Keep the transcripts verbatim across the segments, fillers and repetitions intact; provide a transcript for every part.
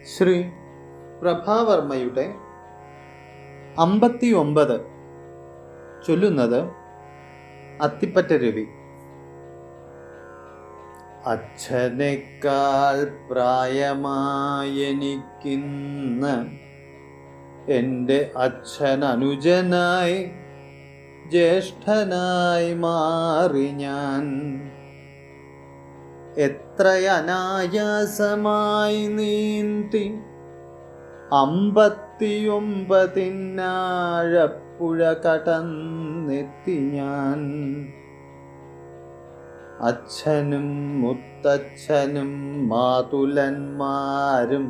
ശ്രീ പ്രഭാവർമ്മയുടെ അമ്പത്തി ഒമ്പത്. ചൊല്ലുന്നത് അത്തിപ്പറ്റ രവി. അച്ഛനേക്കാൾ പ്രായമായെനിക്കിന്ന് എൻ്റെ അച്ഛൻ അനുജനായി ജ്യേഷ്ഠനായി മാറി ഞാൻ. എത്ര അനായാസമായി നീന്തി അമ്പത്തിയൊമ്പതിനാഴപ്പുഴ കടന്നെത്തി ഞാൻ. അച്ഛനും മുത്തച്ഛനും മാതുലന്മാരും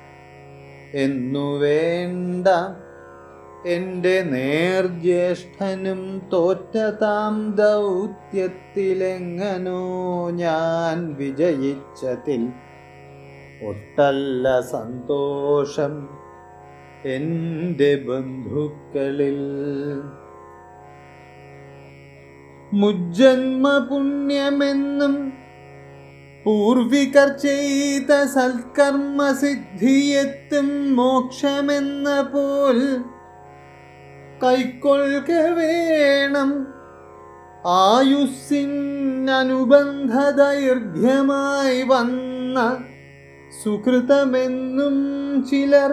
എന്നുവേണ്ട എൻ്റെ നേർജ്യേഷ്ഠനും തോറ്റതാം ദൗത്യത്തിലെങ്ങനോ ഞാൻ വിജയിച്ചതിൽ ഒട്ടല്ല സന്തോഷം എൻ്റെ ബന്ധുക്കളിൽ. മുജ്ജന്മ പുണ്യമെന്നും പൂർവികർ ചെയ്ത സൽക്കർമ്മസിദ്ധിയെത്തും മോക്ഷമെന്ന പോൽ കൈക്കൊള്ളുക വേണം. ആയുസ്സിനനുബന്ധ ദൈർഘ്യമായി വന്ന സുകൃതമെന്നും ചിലർ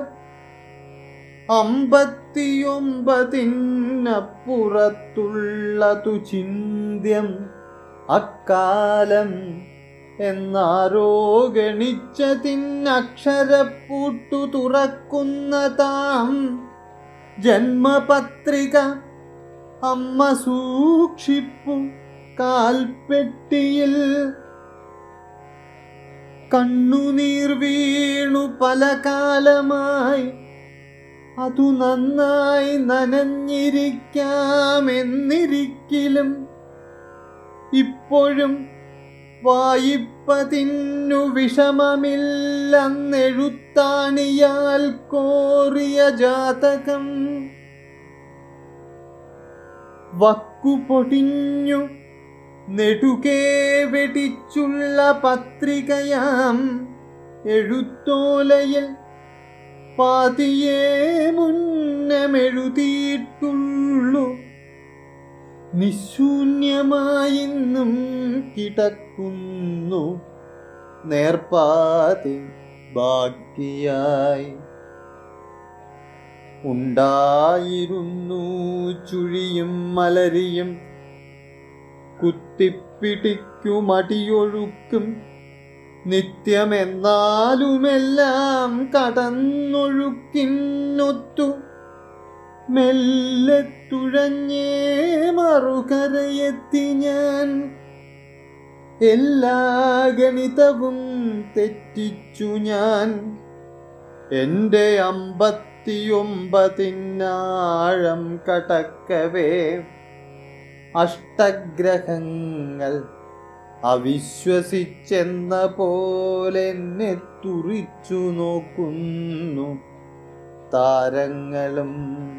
അമ്പത്തിയൊമ്പതിനപ്പുറത്തുള്ളതു ചിന്ത്യം അക്കാലം എന്നാരോ ഗണിച്ചതിനക്ഷരപ്പൂട്ടു തുറക്കുന്ന താം ജന്മപത്രിക അമ്മ സൂക്ഷിപ്പു കാൽപ്പെട്ടിയിൽ. കണ്ണുനീർ വീണു പല കാലമായി അതു നന്നായി നനഞ്ഞിരിക്കാമെന്നിരിക്കിലും ഇപ്പോഴും വായിപ്പതിന്നു വിഷമമില്ലെന്നെഴുത്താണിയാൽ കോറിയ ജാതകം. വക്കുപൊടിഞ്ഞു നെടുകെ വെടിച്ചുള്ള പത്രികയാം എഴുത്തോലയിൽ പാതിയേ മുന്നമെഴുതിയിട്ടുള്ളു. നിശൂന്യമായിന്നും കിടക്കുന്നു നേർപ്പാതി ബാക്കിയായി. ഉണ്ടായിരുന്നു ചുഴിയും മലരിയും കുത്തിപ്പിടിക്കുമടിയൊഴുക്കും നിത്യമെന്നാലുമെല്ലാം കടന്നൊഴുക്കിനൊത്തു മെല്ലെ തുഴഞ്ഞേ മറുകരയെത്തി ഞാൻ. എല്ലാ ഗണിതവും തെറ്റിച്ചു ഞാൻ. എൻ്റെ അമ്പത്തിയൊമ്പതിനാഴം കടക്കവേ അഷ്ടഗ്രഹങ്ങൾ അവിശ്വസിച്ചെന്ന പോലെന്നെ തുറിച്ചു നോക്കുന്നു താരങ്ങളും.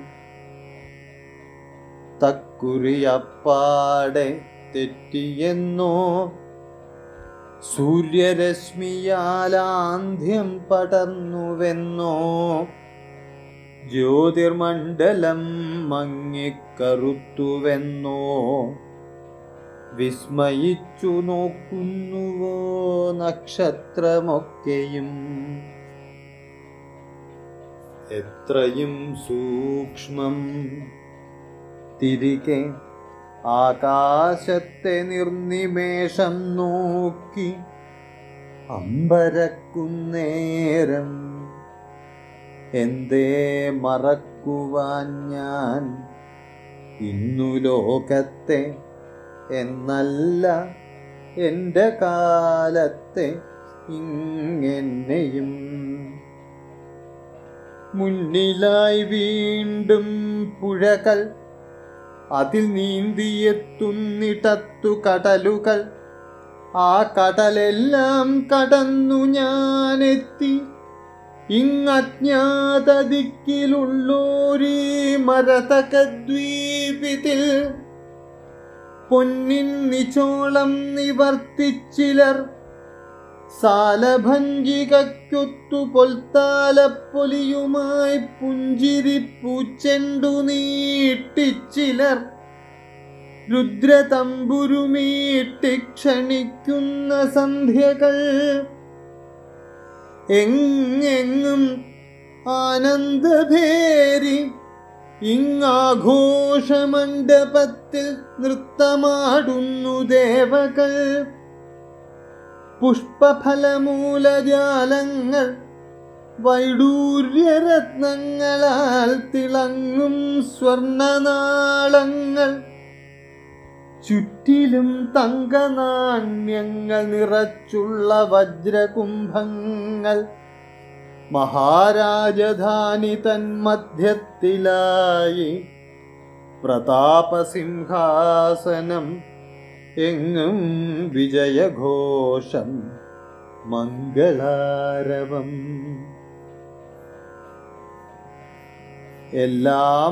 തക്കുറിയപ്പാടെ തെറ്റിയെന്നോ സൂര്യരശ്മിയാലാന്ധ്യം പടർന്നുവെന്നോ ജ്യോതിർമണ്ഡലം മങ്ങിക്കറുത്തുവെന്നോ വിസ്മയിച്ചു നോക്കുന്നുവോ നക്ഷത്രമൊക്കെയും. എത്രയും സൂക്ഷ്മം തിരികെ ആകാശത്തെ നിർനിമേഷം നോക്കി അമ്പരക്കുന്നേരം എന്തേ മറക്കുവാൻ ഞാൻ ഇന്നു ലോകത്തെ എന്നല്ല എൻ്റെ കാലത്തെ ഇങ്ങനെയും. മുന്നിലായി വീണ്ടും പുഴകൾ, അതിൽ നീന്തിയെത്തുന്നിടത്തു കടലുകൾ. ആ കടലെല്ലാം കടന്നു ഞാനെത്തി ഇങ്ങജ്ഞാത ദിക്കിലുള്ളോരീ മരതകദ്വീപിതിൽ. പൊന്നിൻ നിച്ചോളം നിവർത്തിച്ചിലർ സാലഭഞ്ജികയ്ക്കൊത്തു പൊൽത്താലപ്പൊലിയുമായി പുഞ്ചിരിപ്പൂച്ചെണ്ടു നീട്ടിച്ചിലർ രുദ്രതമ്പുരുമീട്ടി ക്ഷണിക്കുന്ന സന്ധ്യകൾ എങ്ങെങ്ങും ആനന്ദഭേരി ഇങ്ങാഘോഷമണ്ഡപത്തിൽ നൃത്തമാടുന്നു ദേവകൾ. പുഷ്പഫലമൂലജാലങ്ങൾ വൈഡൂര്യരത്നങ്ങളാൽ തിളങ്ങും സ്വർണനാളങ്ങൾ, ചുറ്റിലും തങ്കനാണ്യങ്ങൾ നിറച്ചുള്ള വജ്രകുംഭങ്ങൾ, മഹാരാജധാനി തന്മധ്യത്തിലായി പ്രതാപസിംഹാസനം, എങ്ങും വിജയഘോഷം മംഗളാരവം. എല്ലാം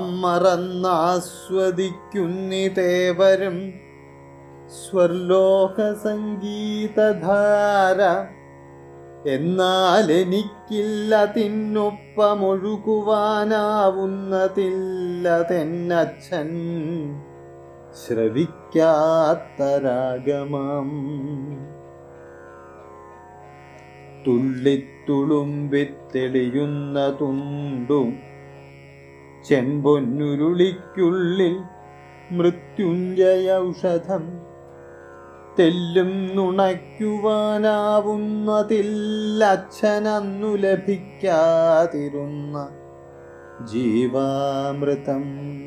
മറന്നാസ്വദിക്കുന്നിതേവരും സ്വർലോക സംഗീതധാര. എന്നാൽ എനിക്കില്ല തിന്നൊപ്പമൊഴുകുവാനാവുന്നതില്ലതെന്നച്ഛൻ ശ്രവിക്കാത്ത രാഗമാം. തുള്ളിത്തുളുമ്പിത്തെളിയുന്ന തുണ്ടും ചെമ്പൊന്നുരുളിക്കുള്ളിൽ മൃത്യുഞ്ജയ ഔഷധം, തെല്ലും നുണയ്ക്കുവാനാവുന്നതില്ലച്ഛനന്നു ലഭിക്കാതിരുന്ന ജീവാമൃതം.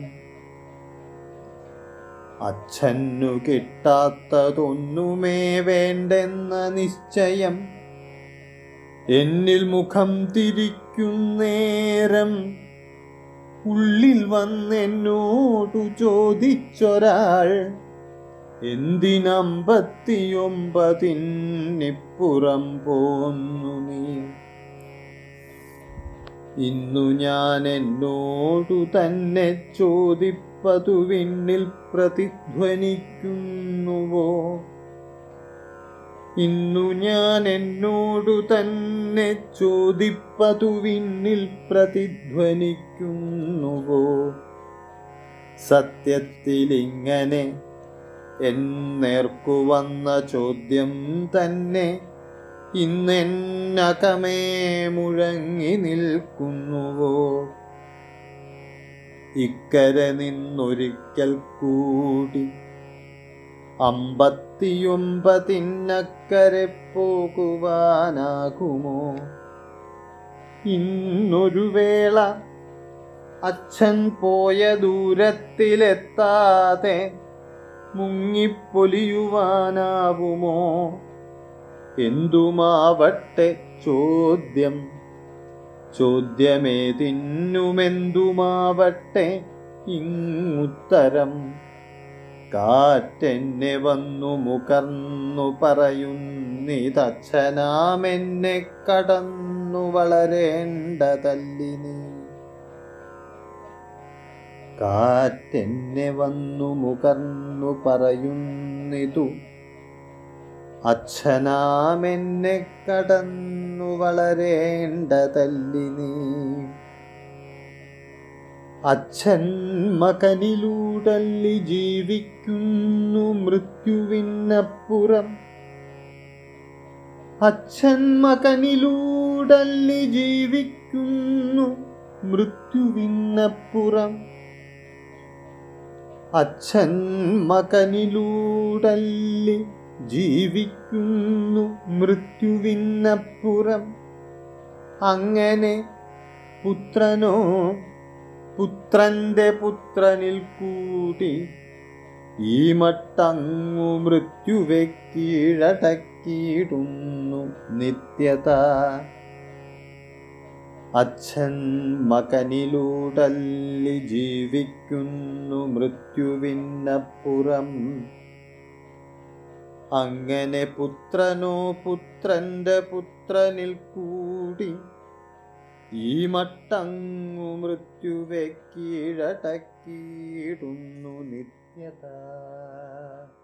അച്ഛനു കിട്ടാത്തതൊന്നുമേ വേണ്ടെന്ന നിശ്ചയം എന്നിൽ മുഖം തിരിക്കുന്നേരം ഉള്ളിൽ വന്നെന്നോടു ചോദിച്ചൊരാൾ, എന്തിനമ്പത്തിയൊമ്പതിനിപ്പുറം പോന്നു നീ? ഇന്നു ഞാൻ എന്നോടു തന്നെ ചോദിപ്പതു വിണ്ണിൽ പ്രതിധ്വനിക്കുന്നുവോ? ഇന്നു ഞാൻ എന്നോടു തന്നെ ചോദിപ്പതു വിണ്ണിൽ പ്രതിധ്വനിക്കുന്നുവോ? സത്യത്തിലിങ്ങനെ എന്നേർക്കു വന്ന ചോദ്യം തന്നെ ഇന്നെന്നകമേ മുഴങ്ങി നിൽക്കുന്നുവോ? ഇക്കരെ നിന്നൊരിക്കൽ കൂടി അമ്പത്തിയൊമ്പതിനക്കരെ പോകുവാനാകുമോ? ഇന്നൊരു വേള അച്ഛൻ പോയ ദൂരത്തിലെത്താതെ മുങ്ങിപ്പൊലിയുവാനാവുമോ? എന്തുമാവട്ടെ ചോദ്യം, ചോദ്യമേതിന്നുമെന്തുമാവട്ടെ ഇങ്ങുത്തരം. കാറ്റെന്നെ വന്നു മുകർന്നു പറയുന്നിതച്ഛനാമെന്നെ കടന്നു വളരേണ്ടതല്ലിനി. കാറ്റെന്നെ വന്നു മുകർന്നു പറയുന്നിതു അച്ഛനാമെന്നെ കടന്നു വളരേണ്ടതല്ലിനി. അച്ഛൻ മകനിലൂടല്ലി ജീവിക്കുന്നു മൃത്യുവിനപ്പുറം. അച്ഛൻ മകനിലൂടല്ലി ജീവിക്കുന്നു മൃത്യുവിനപ്പുറം. അച്ഛൻ മകനിലൂടല്ലി ജീവിക്കുന്നു മൃത്യുവിനപ്പുറം. അങ്ങനെ പുത്രനോ പുത്രന്റെ പുത്രനിൽ കൂടി ഈ മട്ടങ്ങു മൃത്യുവെ കീഴടക്കിയിടുന്നു നിത്യത. അച്ഛൻ മകനിലൂടല്ലി ജീവിക്കുന്നു മൃത്യുവിനപ്പുറം. അങ്ങനെ പുത്രനോ പുത്രന്റെ പുത്രനിൽ കൂടി ഈ മട്ടങ്ങു മൃത്യുവെ കീഴടക്കിയിടുന്നു നിത്യത.